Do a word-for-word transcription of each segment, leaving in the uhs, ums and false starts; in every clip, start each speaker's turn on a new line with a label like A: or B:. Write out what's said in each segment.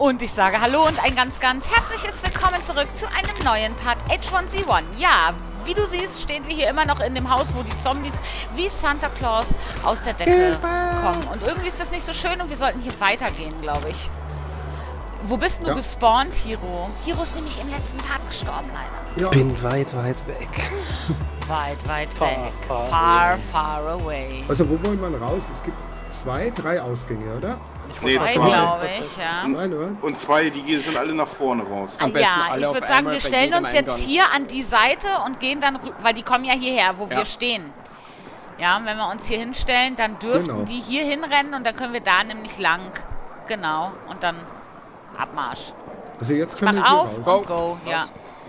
A: Und ich sage Hallo und ein ganz, ganz herzliches Willkommen zurück zu einem neuen Part H eins Z eins. Ja, wie du siehst, stehen wir hier immer noch in dem Haus, wo die Zombies wie Santa Claus aus der Decke kommen. Und irgendwie ist das nicht so schön und wir sollten hier weitergehen, glaube ich. Wo bist du ja. gespawnt, Hiro? Hiro ist nämlich im letzten Part gestorben, leider.
B: Ja. Bin weit, weit weg.
A: Weit, weit
C: far,
A: weg.
C: Far,
A: far, far away.
B: Also, wo wollen wir raus? Es gibt zwei, drei Ausgänge, oder?
C: Nee,
A: zwei, glaube ich, ja.
B: Nein, oder?
D: Und zwei, die sind alle nach vorne raus.
A: Am ja, ich würde sagen, wir stellen uns jetzt hier an die Seite und gehen dann rüber, weil die kommen ja hierher, wo ja. wir stehen. Ja, und wenn wir uns hier hinstellen, dann dürften genau. die hier hinrennen und dann können wir da nämlich lang. Genau, und dann Abmarsch.
B: Also jetzt
A: können
B: wir
A: hier auf,
B: raus.
A: go, go, ja.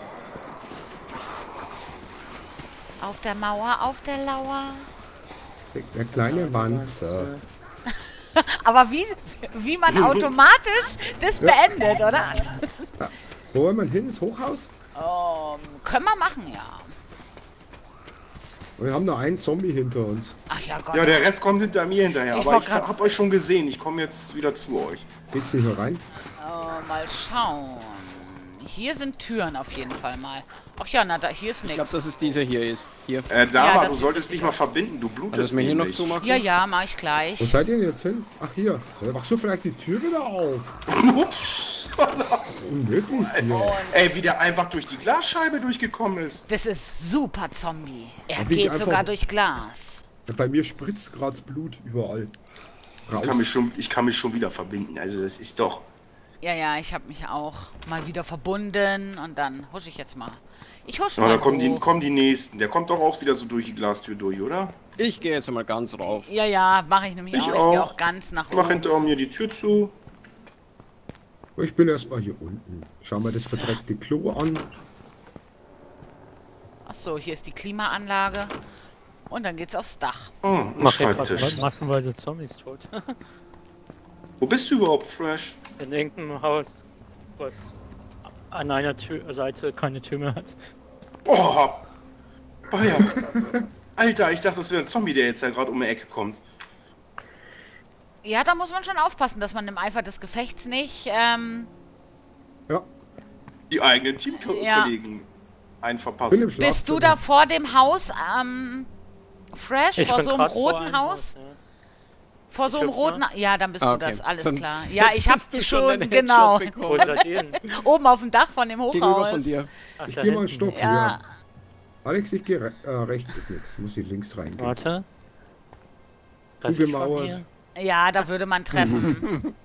A: Auf der Mauer, auf der Lauer.
B: Der, der kleine Wanzer.
A: Aber wie, wie man automatisch das ja. beendet, oder?
B: Ja. Wo wollen wir hin? Das Hochhaus?
A: Um, können wir machen, ja.
B: Wir haben noch einen Zombie hinter uns.
A: Ach ja, Gott.
D: Ja, der Rest kommt hinter mir hinterher.
A: Ich
D: aber ich hab euch schon gesehen. Ich komme jetzt wieder zu euch.
B: Geht's nicht hier rein?
A: Oh, mal schauen. Hier sind Türen auf jeden Fall mal. Ach ja, na, da, hier ist nichts.
C: Ich glaube, dass es dieser hier ist. Hier.
D: Äh, Dama,
A: ja,
D: du solltest dich mal verbinden. Du blutest
C: also, mir hier noch zumachen?
A: Ja, ja, mach ich gleich.
B: Wo seid ihr denn jetzt hin? Ach, hier. Machst du vielleicht die Tür wieder auf?
D: Ups.
B: Unmöglich hier.
D: Ey, wie der einfach durch die Glasscheibe durchgekommen ist.
A: Das ist super Zombie. Er
B: ja,
A: geht sogar durch Glas.
B: Ja, bei mir spritzt gerade das Blut überall.
D: Ich kann, mich schon, ich kann mich schon wieder verbinden. Also das ist doch...
A: Ja, ja, ich habe mich auch mal wieder verbunden und dann husch ich jetzt mal. Ich husch
D: ja,
A: mal
D: da kommen
A: hoch.
D: die, kommen die Nächsten. Der kommt doch auch wieder so durch die Glastür durch, oder?
C: Ich gehe jetzt mal ganz rauf.
A: Ja, ja, mache ich nämlich
D: ich
A: auch. Ich
D: auch.
A: gehe auch ganz nach oben.
D: Mach hinter mir die Tür zu.
B: Ich bin erstmal hier unten. Schau mal das verdreckte Klo an.
A: Achso, hier ist die Klimaanlage. Und dann geht's aufs Dach.
D: Oh, ein
C: Mach
D: Schreibtisch.
C: Massenweise Zombies tot.
D: Wo bist du überhaupt, Fresh?
C: In irgendeinem Haus, was an einer Tür Seite keine Tür mehr hat.
D: Oh! Bayer! Alter, ich dachte, das wäre ein Zombie, der jetzt ja gerade um die Ecke kommt.
A: Ja, da muss man schon aufpassen, dass man im Eifer des Gefechts nicht, ähm...
B: Ja.
D: Die eigenen Teamkollegen
A: ja.
D: einen verpassen.
A: Bist du da vor dem Haus, ähm... Fresh,
C: ich
A: vor so einem roten
C: vor
A: Haus?
C: Haus ja.
A: Vor so einem roten... Ja, dann bist
C: ah,
A: du
C: okay.
A: das, alles
C: Sonst
A: klar. Ja, ich hab
C: du
A: schon,
C: schon
A: genau.
C: Wo seid ihr denn?
A: Oben auf dem Dach von dem Hochhaus.
C: Gegenüber von dir.
B: Ach, ich geh mal einen Stock
A: ja.
B: höher. Alex, ich gehe re äh, rechts, ist nichts. Muss ich links reingehen.
C: Warte.
B: Gut gemauert.
A: Ja, da würde man treffen.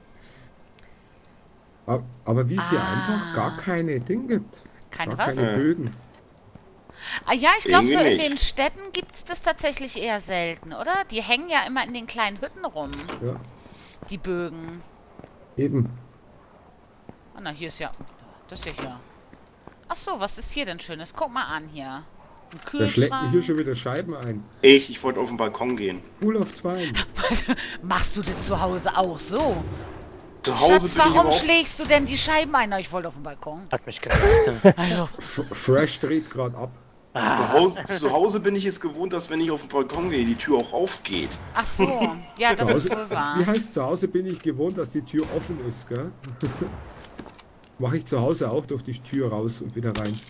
B: aber, aber wie es hier
A: ah.
B: einfach gar keine Dinge gibt.
A: Keine
B: gar
A: was?
B: keine Bögen.
A: Ah ja, ich glaube, so in
D: nicht.
A: den Städten gibt es das tatsächlich eher selten, oder? Die hängen ja immer in den kleinen Hütten rum.
B: Ja.
A: Die Bögen.
B: Eben.
A: Ah, na, hier ist ja... Das ist ja hier. Ach so, was ist hier denn Schönes? Guck mal an hier. Ein
B: Da schlägt mir
A: Kühlschrank.
B: hier schon wieder Scheiben ein.
D: Ich, ich wollte auf den Balkon gehen.
B: Cool auf zwei.
A: Machst du denn zu Hause auch so?
D: Zu Hause
A: Schatz,
D: bin ich
A: warum
D: aber auch...
A: schlägst du denn die Scheiben ein? Na, ich wollte auf den Balkon.
C: Hat mich gerettet.
A: Also,
B: F Fresh dreht gerade ab.
D: Zu Hause, zu Hause bin ich es gewohnt, dass wenn ich auf den Balkon gehe, die Tür auch aufgeht.
A: ach so, ja, das
B: Zu
A: ist
B: Hause,
A: wohl wahr.
B: wie heißt zu Hause bin ich gewohnt, dass die Tür offen ist, gell? Mache ich zu Hause auch durch die Tür raus und wieder rein.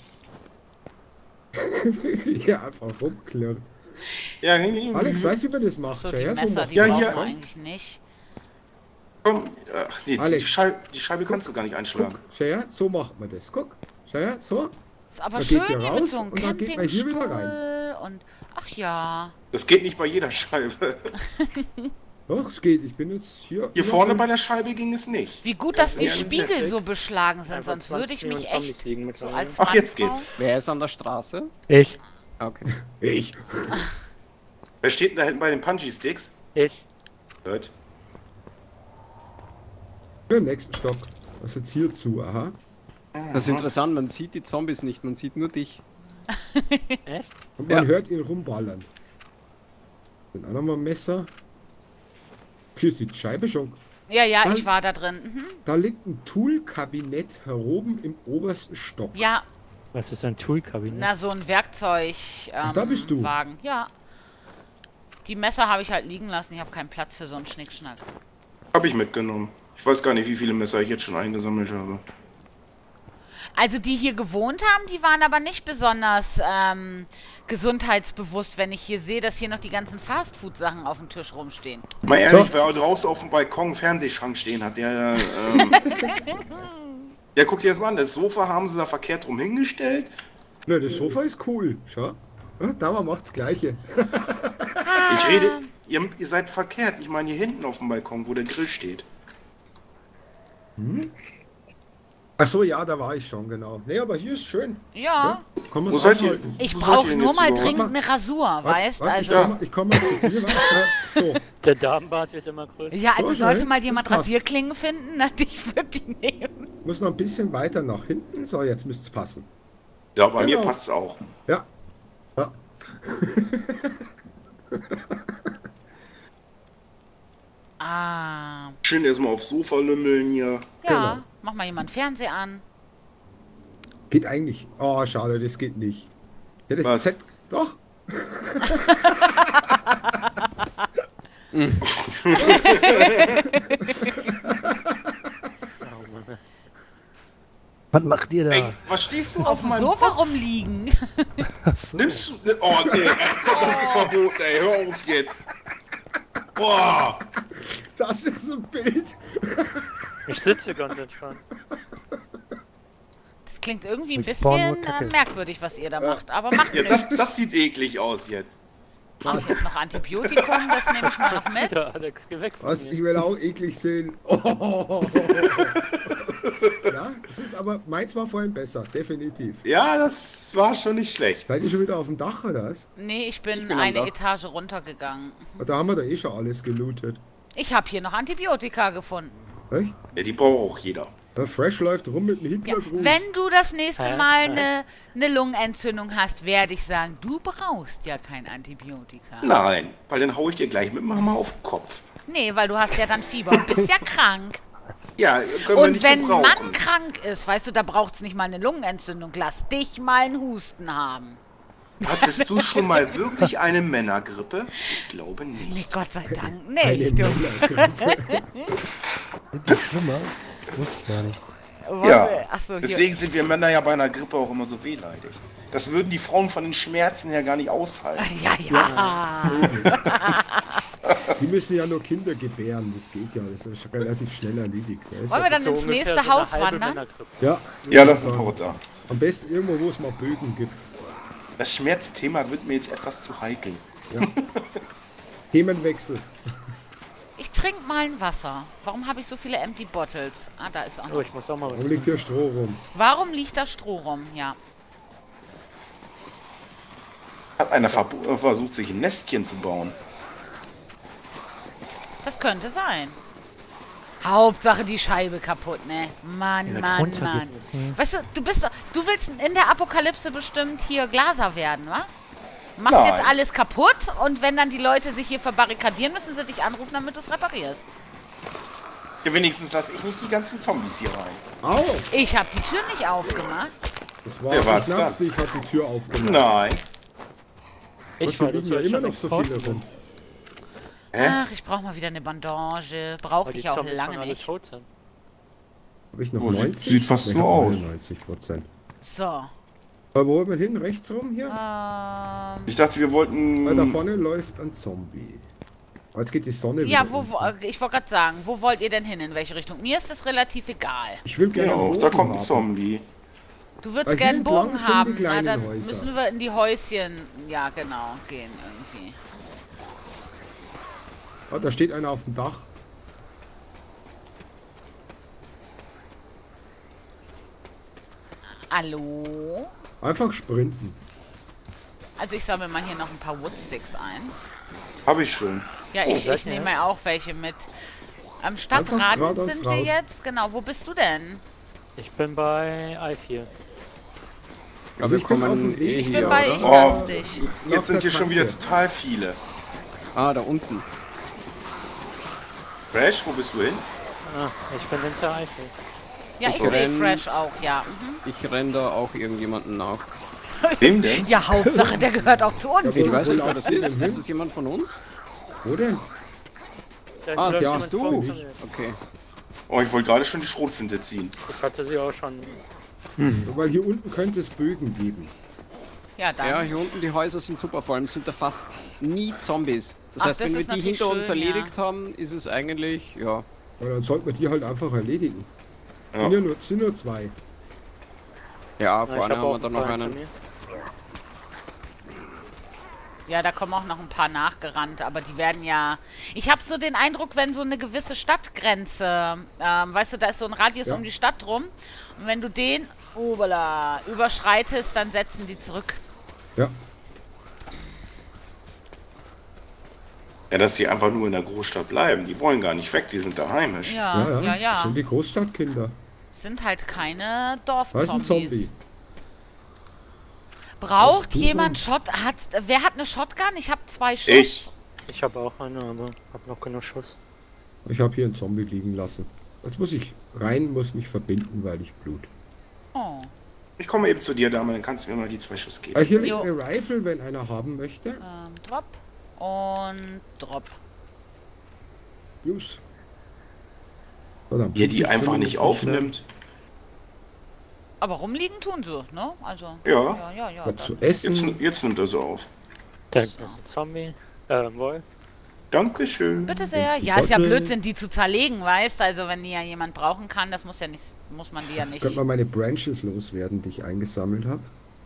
B: Ja, einfach rumklirrt.
D: Ja, nee, nee.
B: Alex, weißt du, wie man das macht?
A: So,
B: Schau
A: die
B: her, so
A: Messer,
B: macht
A: die
D: Ja,
A: brauchen
D: hier.
A: wir eigentlich nicht.
D: Komm, ach nee, die
B: Alex.
D: Scheibe, die Scheibe kannst du gar nicht einschlagen.
B: Guck, schau her, so macht man das. Guck, schau her, so.
A: Ist aber
B: Man
A: schön
B: geht hier
A: hier mit
B: raus
A: so einem
B: und dann geht man hier wieder
A: Campingstuhl und... Ach ja.
D: Das geht nicht bei jeder Scheibe.
B: Doch, es geht. Ich bin jetzt hier.
D: Hier vorne bei der Scheibe ging es nicht.
A: Wie gut, dass die
D: Ja,
A: Spiegel
D: perfekt.
A: so beschlagen sind, sonst würde ich mich echt so als
D: Ach, jetzt
A: Mannsfrau-
D: geht's.
C: Wer ist an der Straße?
E: Ich.
C: Okay.
B: Ich.
D: Wer steht denn da hinten bei den Punji-Sticks?
E: Ich.
D: Hört.
B: Für den nächsten Stock. Was jetzt hier zu? Aha.
C: Das ist interessant, man sieht die Zombies nicht, man sieht nur dich.
E: Echt?
B: Und man
C: Ja.
B: hört ihn rumballern. Dann auch nochmal ein Messer. Hier ist die Scheibe schon.
A: Ja, ja,
B: Dann-
A: ich war da drin. Mhm.
B: Da liegt ein Toolkabinett heroben im obersten Stock.
A: Ja,
E: Was ist ein Toolkabinett?
A: na, so ein Werkzeug. Ähm,
B: da bist du.
A: Wagen. Ja. Die Messer habe ich halt liegen lassen. Ich habe keinen Platz für so einen Schnickschnack.
D: Hab ich mitgenommen. Ich weiß gar nicht, wie viele Messer ich jetzt schon eingesammelt habe.
A: Also die hier gewohnt haben, die waren aber nicht besonders ähm, gesundheitsbewusst, wenn ich hier sehe, dass hier noch die ganzen Fastfood-Sachen auf dem Tisch rumstehen.
D: Mal ehrlich, wer draußen auf dem Balkon einen Fernsehschrank stehen hat, der... Ähm, ja, guck dir das mal an, das Sofa haben sie da verkehrt rum hingestellt.
B: Ne, das Sofa ist cool. Schau. Ja, Dauer macht's Gleiche.
D: Ich rede... Ihr, ihr seid verkehrt. Ich meine hier hinten auf dem Balkon, wo der Grill steht.
B: Hm? Ach so, ja, da war ich schon, genau. Ne, aber hier ist schön.
A: Ja.
B: Kann man
D: Wo
B: es
D: seid ihr?
B: aushalten.
A: Ich
D: Wo seid
A: brauche
D: ihr
A: nur
D: jetzt
A: mal
D: überhaupt?
A: dringend eine Rasur, weißt?
B: Warte,
A: Also,
B: ich komme ich komm mal zu dir. Warte, äh, so.
C: Der Damenbart wird immer größer.
A: ja, also
B: So
A: sollte
B: schnell?
A: mal jemand
B: Das passt.
A: Rasierklingen finden, na, ich würde die nehmen.
B: Muss noch ein bisschen weiter nach hinten. So, jetzt müsste es passen.
D: Ja, bei mir
B: Genau.
D: passt es auch.
B: Ja. Ja.
A: Ah,
D: Schön erstmal aufs Sofa lümmeln hier.
A: ja.
B: Genau.
A: Mach mal jemand Fernseher an.
B: Geht eigentlich. Oh, schade, das geht nicht. Ja, das
D: Was?
B: Z doch.
E: Oh, Mann. Was macht ihr da?
D: Ey, was stehst du auf,
A: Auf dem
D: meinem
A: Sofa
D: Kopf?
A: rumliegen.
E: Achso.
D: Nimmst du... Oh, nee, ey, das ist verboten, ey. Hör auf jetzt. Boah.
B: Das ist ein Bild.
C: Ich sitze ganz entspannt.
A: Das klingt irgendwie ein
E: Ich spawn nur
A: bisschen äh,
E: Kacke.
A: merkwürdig, was ihr da macht. Aber macht
D: Ja,
A: nichts.
D: das, das sieht eklig aus jetzt.
A: Braucht jetzt noch Antibiotikum, das nehme ich mal noch mit.
C: Wieder, Alex, geh weg von
B: Was?
C: mir.
B: Ich will auch eklig sehen. Oh. Ja, es ist aber meins war vorhin besser, definitiv.
D: Ja, das war schon nicht schlecht.
B: Seid ihr schon wieder auf dem Dach oder was?
A: Nee, ich bin,
D: bin am
A: eine
D: Dach.
A: Etage runtergegangen.
B: Da haben wir doch eh schon alles gelootet.
A: Ich habe hier noch Antibiotika gefunden.
B: Echt?
D: Ja, die braucht auch jeder.
B: Der Fresh läuft rum mit dem
A: Ja,
B: Hitlergruß.
A: wenn du das nächste
C: Hä?
A: Mal
C: Hä?
A: eine ne Lungenentzündung hast, werde ich sagen, du brauchst ja kein Antibiotika.
D: Nein, weil dann hau ich dir gleich mit dem Hammer auf den Kopf.
A: Nee, weil du hast ja dann Fieber und bist ja krank.
D: Ja, können wir
A: Und
D: nicht
A: wenn
D: gebrauchen.
A: Mann krank ist, weißt du, da braucht es nicht mal eine Lungenentzündung. Lass dich mal einen Husten haben.
D: Hattest du schon mal wirklich eine Männergrippe? Ich glaube nicht.
A: Nee, Gott sei Dank
B: Eine
A: nicht. Du.
B: Männergrippe.
E: Sind die schlimmer? Wusste ich gar nicht.
D: Ja,
A: Achso, hier.
D: deswegen sind wir Männer ja bei einer Grippe auch immer so wehleidig. Das würden die Frauen von den Schmerzen her gar nicht aushalten.
A: Ja, ja.
B: Die müssen ja nur Kinder gebären, das geht ja, das ist relativ schnell erledigt. Da ist
A: Wollen wir
B: das-
A: dann ins
C: ungefähr
A: nächste
C: so eine
A: Haus
C: halbe
A: wandern?
C: Männergrippe.
B: Ja,
D: Ja, das ist
B: sagen.
D: ein Porter.
B: Am besten irgendwo, wo es mal Bögen gibt.
D: Das Schmerzthema wird mir jetzt etwas zu heikel.
B: Themenwechsel.
A: Ich trinke mal ein Wasser. Warum habe ich so viele Empty Bottles? Ah, da ist auch
C: Oh,
A: noch.
C: ich muss auch mal was
B: Warum liegt hier Stroh rum?
A: Warum liegt da Stroh rum? Ja.
D: Hat einer verbu- äh, versucht, sich ein Nestchen zu bauen.
A: Das könnte sein. Hauptsache die Scheibe kaputt, ne? Mann,
E: Ja,
A: Mann,
E: runter
A: Mann.
E: geht's nicht.
A: Weißt du, du bist doch, du willst in der Apokalypse bestimmt hier Glaser werden, wa? Machst
D: Nein.
A: jetzt alles kaputt und wenn dann die Leute sich hier verbarrikadieren, müssen sie dich anrufen, damit du es reparierst.
D: Ja, wenigstens lasse ich nicht die ganzen Zombies hier rein.
B: Au!
A: Ich habe die Tür nicht aufgemacht.
B: Das war
D: Wer
B: der
D: war's
B: Knast, ich hat die Tür aufgemacht.
D: Nein.
C: Ich
B: Was
C: war
B: liegen
C: das
B: ja
C: soll
B: immer
C: schon
B: noch so
C: exporten.
B: viele rum.
D: Hä?
A: Ach, ich brauche mal wieder eine Bandage.
C: Weil
A: Brauchte
C: die
A: ich auch
C: Zombies
A: lange
C: schon alle
A: nicht.
C: tot sind.
B: Habe ich noch
D: Oh, sieht-
B: neunzig?
D: sieht fast
B: Ich
D: so
B: hab
D: aus.
B: neunzig Prozent.
A: So.
B: Aber wo wollen wir hin? Rechts rum hier?
A: Ähm,
D: Ich dachte, wir wollten...
B: Weil da vorne läuft ein Zombie. Oh, jetzt geht die Sonne
A: ja,
B: wieder
A: wo,
B: unter.
A: wo, ich wollte gerade sagen, wo wollt ihr denn hin? In welche Richtung? Mir ist das relativ egal.
B: Ich will gerne
D: Ja,
B: einen
D: auch, da
B: Bogen
D: kommt ein
B: haben.
D: Zombie.
A: Du
B: Weil
A: würdest
B: hier
A: gerne einen
B: entlang
A: Bogen
B: sind die
A: haben. Na,
B: kleinen
A: dann
B: Häuser.
A: müssen wir in die Häuschen, ja genau, gehen irgendwie.
B: Ah, da steht einer auf dem Dach.
A: Hallo?
B: Einfach sprinten.
A: Also ich sammle mal hier noch ein paar Woodsticks ein.
D: Habe ich schon.
A: Ja, ich,
C: sag
A: ich
C: mir
A: nehme
C: jetzt.
A: auch welche mit. Am
B: Einfach
A: Stadtrand
B: geradeaus
A: sind wir
B: raus.
A: jetzt. Genau, wo bist du denn?
C: Ich bin bei I vier.
B: Also ich bin auf dem Weg.
F: eh
A: Ich bin
F: hier,
A: bei
F: oder?
A: Ich
D: Oh.
A: lass dich.
B: Nach
D: Jetzt sind
B: der
D: hier schon
B: Tanke.
D: wieder total viele.
F: Ah, da unten.
D: Crash, wo bist du hin?
C: Ah, ich bin hinter I vier.
A: Ja, ich
F: Ich
A: sehe
F: renn-
A: Fresh auch, ja. Mhm.
F: Ich renn da auch irgendjemanden nach.
D: Wem denn?
A: Ja, Hauptsache, der gehört auch zu uns.
B: Ja,
F: Ich
B: wo-
F: weiß
B: wo
F: nicht, wer
B: lauft
F: das
B: ihr
F: ist.
B: denn hin?
F: Ist das jemand von uns?
B: Wo denn?
C: Da
F: Ah,
C: läuft
F: ja,
C: jemand
F: du.
C: vor uns.
F: Okay.
D: Oh, ich wollte gerade schon die Schrotflinte ziehen.
C: Ich hatte sie auch schon.
B: Weil hier unten könnte es Bögen geben.
A: Ja, dann.
F: Ja, hier unten die Häuser sind super, vor allem sind da fast nie Zombies. Das
A: Ach,
F: heißt,
A: das
F: wenn wir
A: ist
F: die
A: natürlich
F: hinter uns
A: schön,
F: erledigt
A: ja.
F: haben, ist es eigentlich, ja.
B: Ja, dann sollten wir die halt einfach erledigen.
D: Ja.
B: Sind ja nur, sind nur zwei.
F: Ja,
C: Na, ich
F: vorne
C: hab
F: haben wir
C: auch
F: da noch
C: einen
F: einen.
C: zu mir.
A: Ja, da kommen auch noch ein paar nachgerannt, aber die werden ja... Ich habe so den Eindruck, wenn so eine gewisse Stadtgrenze, ähm, weißt du, da ist so ein Radius
B: Ja.
A: um die Stadt rum, und wenn du den, obala, überschreitest, dann setzen die zurück.
B: Ja.
D: Ja, dass sie einfach nur in der Großstadt bleiben. Die wollen gar nicht weg, die sind da heimisch.
A: Ja,
B: Ja,
A: ja, ja.
B: ja. Das sind die Großstadtkinder.
A: Sind halt keine
B: Da ist ein Zombie.
A: Dorfzombies. Braucht
B: Was du
A: jemand
B: und-
A: Shot? Hat's, wer hat eine Shotgun? Ich habe zwei Schuss.
D: Ich.
C: Ich habe auch eine, aber hab noch genug Schuss.
B: Ich habe hier einen Zombie liegen lassen. Jetzt muss ich rein, muss mich verbinden, weil ich blut.
A: Oh.
D: Ich komme eben zu dir, Dame, dann kannst du mir mal die zwei Schuss geben.
B: Ah, hier liegt
A: Jo.
B: eine Rifle, wenn einer haben möchte.
A: Ähm, Drop und Drop.
B: Use. Verdammt,
D: Hier die
B: ich
D: einfach
B: zumindest
D: nicht aufnimmt.
A: Aber rumliegen tun sie, ne? Also.
D: Ja.
A: Ja, ja, ja.
B: Was
A: dann-
B: zu
D: Jetzt,
B: essen.
D: jetzt nimmt er so auf.
C: Da hinten ist ein Zombie. Äh, ein Wolf.
D: Dankeschön.
A: Bitte sehr.
B: die
A: Ja, ist ja
B: Bottle.
A: Blödsinn, die zu zerlegen, weißt? Also wenn die ja jemand brauchen kann, das muss ja nicht, muss man die ja nicht.
B: Könnte man meine Branches loswerden, die ich eingesammelt habe.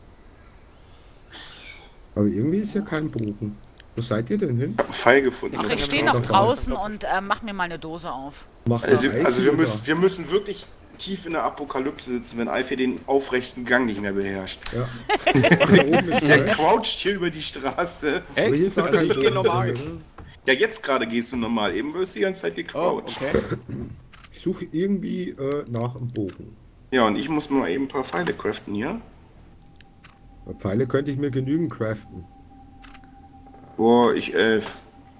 B: Aber irgendwie ist hier kein Bogen. Wo seid ihr denn hin?
D: Ich hab einen Pfeil gefunden.
A: Ach,
C: Ja,
A: ich stehe
C: ja,
A: noch
C: ja.
A: draußen und äh, mach mir mal eine Dose auf.
B: Machst
D: Also,
B: du Eis
D: also wir,
B: oder?
D: müssen, wir müssen wirklich tief in der Apokalypse sitzen, wenn Alfie den aufrechten Gang nicht mehr beherrscht.
B: Ja. Ach, da oben ist
D: Der
B: Trash.
D: croucht hier über die Straße.
B: Aber hier
F: Echt?
B: ist auch
F: Also
B: kein
F: ich gehe
B: Bogen
F: normal.
B: drin, oder?
D: Ja, jetzt gerade gehst du normal. Eben wirst du die ganze Zeit
F: Oh,
D: gecroucht.
F: okay.
B: Ich suche irgendwie äh, nach einem Bogen.
D: Ja, und ich muss mal eben ein paar Pfeile craften hier.
B: Bei Pfeile könnte ich mir genügend craften.
D: Boah, ich elf.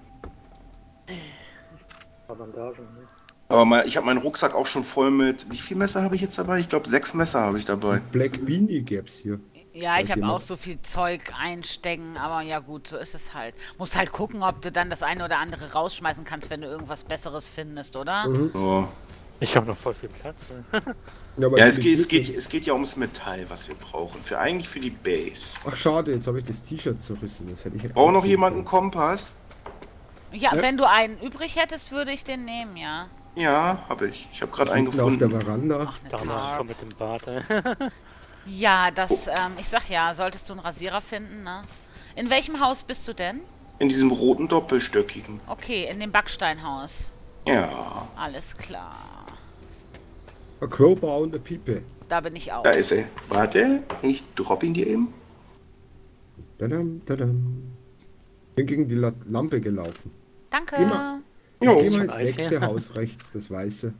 C: Bandagen, ne?
D: Aber mal, ich habe meinen Rucksack auch schon voll mit. Wie viele Messer habe ich jetzt dabei? Ich glaube, sechs Messer habe ich dabei.
B: Black Beanie gäb's hier.
A: Ja,
B: Weiß
A: ich habe
B: jemand?
A: auch so viel Zeug einstecken, aber ja gut, so ist es halt. Musst halt gucken, ob du dann das eine oder andere rausschmeißen kannst, wenn du irgendwas Besseres findest, oder?
D: Oh.
C: Ich habe noch voll viel Platz. Ne?
B: Ja, aber
D: Ja,
B: die
D: es geht, es, geht,
B: Fitness-
D: es geht ja ums Metall, was wir brauchen. Für eigentlich für die Base.
B: Ach schade, jetzt habe ich das T-Shirt zerrissen. Das hätte ich
D: Braucht noch
B: anziehen
D: jemand einen
B: können.
D: Kompass?
A: Ja,
F: Ja.
A: wenn du einen übrig hättest, würde ich den nehmen, ja.
D: Ja, habe ich. Ich habe gerade einen
B: Hinten auf der
D: gefunden.
B: Veranda.
A: Ach, eine
C: Damals
A: Tarp.
C: schon mit dem Bart. Ey.
A: Ja, das, ähm, ich sag ja, solltest du einen Rasierer finden, ne? In welchem Haus bist du denn?
D: In diesem roten doppelstöckigen.
A: Okay, in dem Backsteinhaus.
D: Ja,
A: Alles klar.
B: A Crowbar und eine Piepe.
A: Da bin ich auch.
D: da ist er. Warte, ich drop ihn dir eben.
B: Tadam, tadam. Bin gegen die La Lampe gelaufen.
A: Danke.
B: Geh mal.
D: Jo,
B: Geh mal
C: schon
B: ins
C: Eis
B: nächste
C: hier.
B: Haus rechts, das weiße.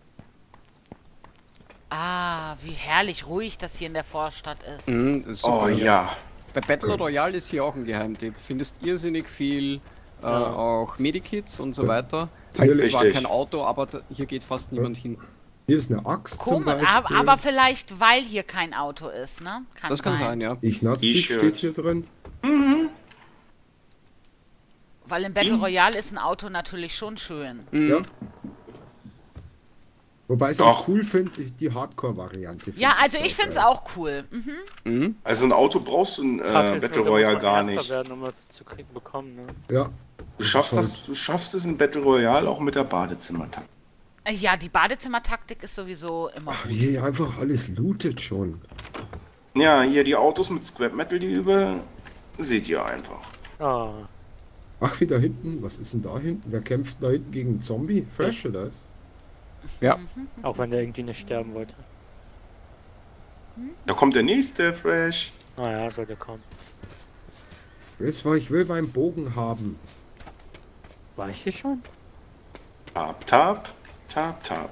A: Ah, wie herrlich ruhig das hier in der Vorstadt ist.
F: Mhm, das ist
D: oh
F: super.
D: ja.
F: Bei Battle Royale ist hier auch ein Geheimtipp. Findest irrsinnig viel, äh, auch Medikits und so
B: Ja.
F: weiter.
B: Hier,
F: Halt zwar
D: Richtig.
F: kein Auto, aber da, hier geht fast niemand hin.
B: hier ist eine Axt zum
A: Komisch,
B: Beispiel.
A: aber, aber vielleicht, weil hier kein Auto ist, ne? Kann
F: Das kann sein, ja.
B: Ignazstick
D: T-Shirt.
B: steht hier drin.
A: Weil im Battle Royale ist ein Auto natürlich schon schön.
B: Ja. Wobei ich es
D: Doch.
B: auch cool finde, die Hardcore-Variante.
A: Ja,
B: find
A: also
B: sehr
A: ich find's
B: geil.
A: auch cool. Mhm.
D: Also ein Auto brauchst du in äh,
C: Frage ist nur,
D: Battle
C: da muss
D: Royale
C: man
D: gar
C: Erster
D: nicht.
C: werden, um was zu kriegen bekommen. Ne?
B: Ja.
D: Du schaffst,
B: ist
D: das, du schaffst es in Battle Royale auch mit der Badezimmertaktik.
A: Äh, Ja, die Badezimmertaktik ist sowieso immer
B: Ach,
A: gut.
B: wie hier einfach alles lootet schon.
D: Ja, hier die Autos mit Scrap Metal, die über seht ihr einfach.
C: Ah,
B: Ach, wie da hinten. Was ist denn da hinten? Wer kämpft da hinten gegen einen Zombie? Fresh oder was?
F: Ja.
C: auch wenn der irgendwie nicht sterben wollte.
D: Da kommt der nächste Fresh.
C: Naja, soll der kommen.
B: Jetzt war ich will meinen Bogen haben.
C: War ich hier schon?
D: Tap, tap, tap, tap.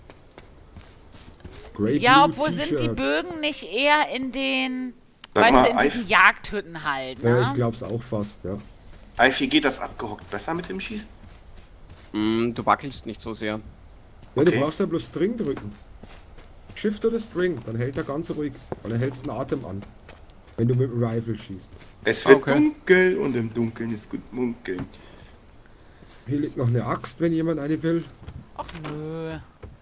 B: Grey
A: Ja,
B: Blue
A: obwohl sind die
B: T-Shirt.
A: Bögen nicht eher in den,
D: Sag
A: weißt
D: mal,
A: du, in diesen
D: Eif-
A: Jagdhütten halt,
B: Ja, ich
A: ne?
B: glaub's auch fast, ja.
D: Alfie, geht das abgehockt besser mit dem Schießen?
F: Mm, du wackelst nicht so sehr.
B: Ja,
D: Okay.
B: du brauchst ja bloß String drücken. Shift oder String, dann hält er ganz ruhig. Weil er hältst den Atem an. Wenn du mit dem Rifle schießt.
D: Es wird
F: Okay.
D: dunkel und im Dunkeln ist gut munkeln.
B: Hier liegt noch eine Axt, wenn jemand eine will.
A: Ach nö.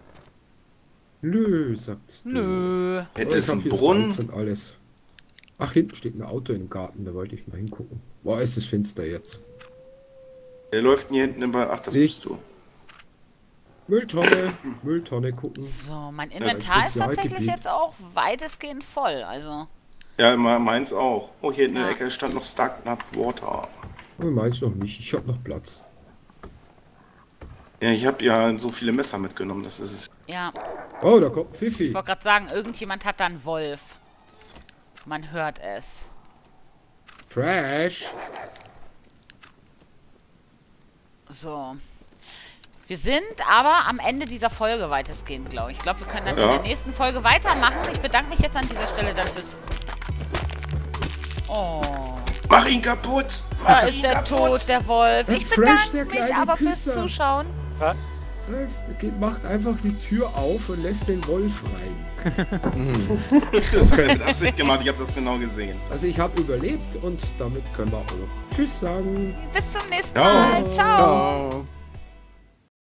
B: Nö, sagt's. du.
A: Nö.
D: Hätte
B: Oh,
D: es
B: ich hab
D: einen
B: hier
D: Brunnen?
B: Salz und alles. Ach, hinten steht ein Auto im Garten, da wollte ich mal hingucken. Boah, ist es finster jetzt.
D: Der läuft denn hier hinten immer. Ach, das
B: Ich-
D: bist du.
B: Mülltonne, Mülltonne gucken.
A: So, mein
B: als
A: Inventar ist tatsächlich
B: Spezialgebiet.
A: jetzt auch weitestgehend voll. Also,
D: Ja, immer meins auch. Oh, hier in der
A: Ja.
D: Ecke stand noch Stagnant Water.
B: Aber meins noch nicht, ich hab noch Platz.
D: Ja, ich habe ja so viele Messer mitgenommen, das ist es.
A: ja.
B: Oh, da kommt Fifi.
A: Ich wollte gerade sagen, irgendjemand hat da einen Wolf. Man hört es.
B: Fresh.
A: So. Wir sind aber am Ende dieser Folge weitestgehend, glaube ich. Ich glaube, wir können dann
D: Ja.
A: in der nächsten Folge weitermachen. Ich bedanke mich jetzt an dieser Stelle dann fürs... Oh,
D: Mach ihn kaputt!
A: da
D: Mach
A: ist
D: ihn
A: der
D: kaputt!
A: Tod, der Wolf.
B: Der
A: Ich
B: Fresh,
A: bedanke
B: der
A: mich
B: kleine
A: aber fürs
B: Pisser.
A: Zuschauen.
C: Was?
B: Das geht, macht einfach die Tür auf und lässt den Wolf rein.
D: Das habe ich mit Absicht gemacht, ich habe das genau gesehen.
B: Also ich habe überlebt und damit können wir auch noch Tschüss sagen.
A: Bis zum nächsten
D: Ciao.
A: Mal. Ciao.
F: Ciao.